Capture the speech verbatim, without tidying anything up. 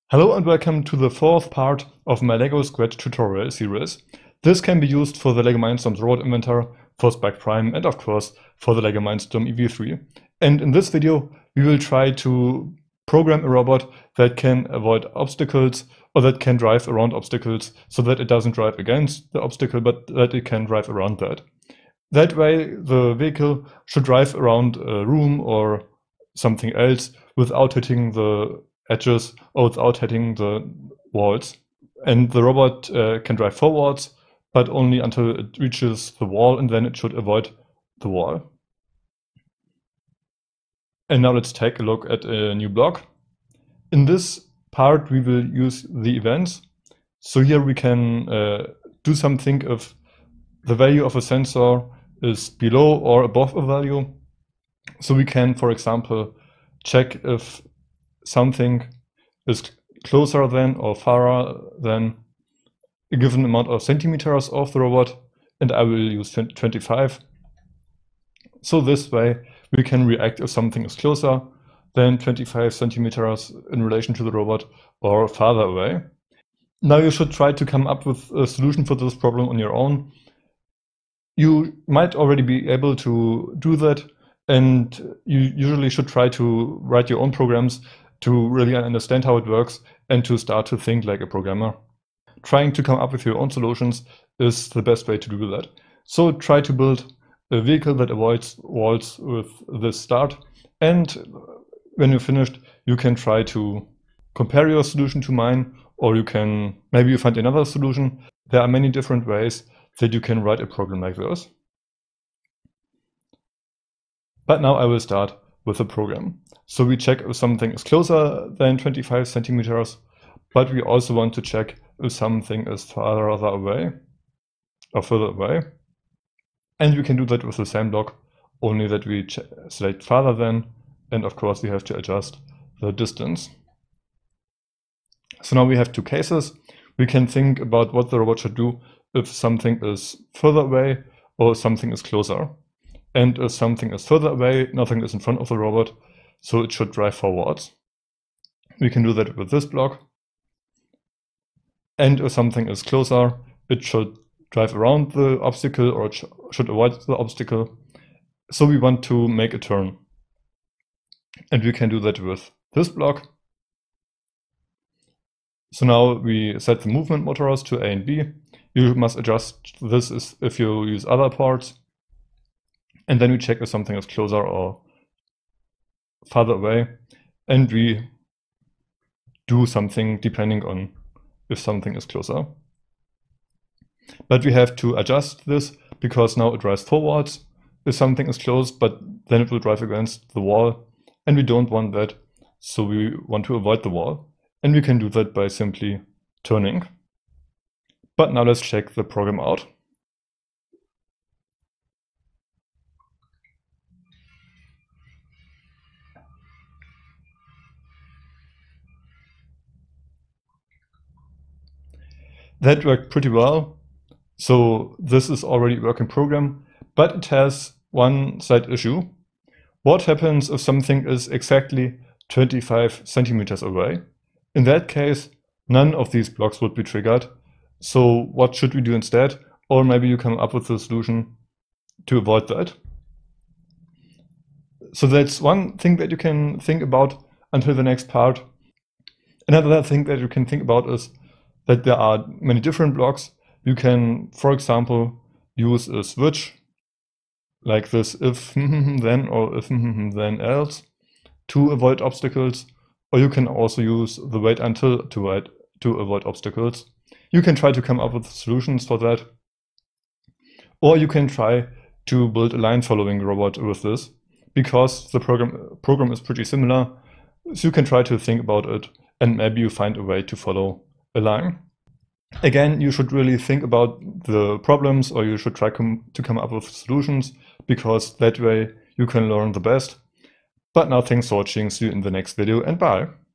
Hello and welcome to the fourth part of my LEGO Squad tutorial series. This can be used for the LEGO Mindstorm Robot Inventor, for Spike Prime, and of course for the LEGO Mindstorm E V three. And in this video we will try to program a robot that can avoid obstacles or that can drive around obstacles so that it doesn't drive against the obstacle but that it can drive around that. That way the vehicle should drive around a room or something else without hitting the edges or without hitting the walls. And the robot uh, can drive forwards, but only until it reaches the wall, and then it should avoid the wall. And now let's take a look at a new block. In this part we will use the events. So here we can uh, do something if the value of a sensor is below or above a value. So we can, for example, check if something is closer than or farther than a given amount of centimeters of the robot, and I will use twenty-five. So this way we can react if something is closer than twenty-five centimeters in relation to the robot or farther away. Now you should try to come up with a solution for this problem on your own. You might already be able to do that, and you usually should try to write your own programs to really understand how it works and to start to think like a programmer. Trying to come up with your own solutions is the best way to do that. So try to build a vehicle that avoids walls with this start, and when you're finished you can try to compare your solution to mine, or you can maybe you find another solution. There are many different ways that you can write a program like this. But now I will start with the program. So we check if something is closer than twenty-five centimeters, but we also want to check if something is farther away or further away. And we can do that with the same block, only that we select farther than, and of course we have to adjust the distance. So now we have two cases. We can think about what the robot should do if something is further away or something is closer. And if something is further away, nothing is in front of the robot, so it should drive forwards. We can do that with this block. And if something is closer, it should drive around the obstacle, or it sh should avoid the obstacle. So we want to make a turn. And we can do that with this block. So now we set the movement motors to A and B. You must adjust this if you use other parts. And then we check if something is closer or farther away, and we do something depending on if something is closer. But we have to adjust this because now it drives forwards if something is close, but then it will drive against the wall, and we don't want that, so we want to avoid the wall. And we can do that by simply turning. But now let's check the program out. That worked pretty well. So this is already a working program, but it has one slight issue. What happens if something is exactly twenty-five centimeters away? In that case, none of these blocks would be triggered. So what should we do instead? Or maybe you come up with a solution to avoid that. So that's one thing that you can think about until the next part. Another thing that you can think about is that there are many different blocks. You can, for example, use a switch like this if then or if then else to avoid obstacles, or you can also use the wait until to wait to avoid obstacles. You can try to come up with solutions for that, or you can try to build a line following robot with this, because the program program is pretty similar. So you can try to think about it, and maybe you find a way to follow a line. Again, you should really think about the problems, or you should try com to come up with solutions, because that way you can learn the best. But now thanks for watching, see you in the next video, and bye!